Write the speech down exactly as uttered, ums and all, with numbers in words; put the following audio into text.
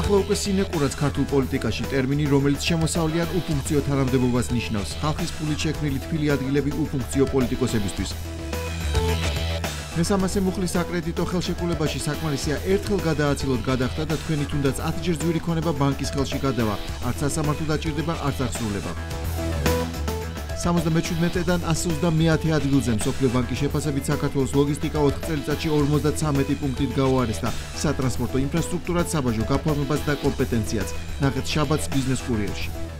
ახლა უკვე სინეკურაც ქართულ პოლიტიკაში ტერმინი, რომელიც შემოსავლიან უფუნქციო თანამდებობას ნიშნავს. ხალხის ფულით შექმნილი თბილი ადგილები უფუნქციო პოლიტიკოსებისთვის. მესამასე მუხლის საკრედიტო ხელშეკრულებაში საკმარისია ერთხელ გადააცილოთ გადახდა და თქვენი თუნდაც ათჯერ ძვირი ქონება ბანკის ხელში გადავა. არც სასამართლო დაჭირდება, არც აღსრულება. სამოცდამეჩვიდმეტიდან ასზე ოცდამეათე ადგილზე მსოფლიო ბანკის შეფასებით საქართველოს ლოგისტიკა ოთხ წელიწადში ორმოცდათვრამეტი პუნქტით გაუარესდა. სატრანსპორტო ინფრასტრუქტურაც, საბაჟო გაფორმებაც და კომპეტენციაც. ნახეთ შაბათს ბიზნეს კურიერში.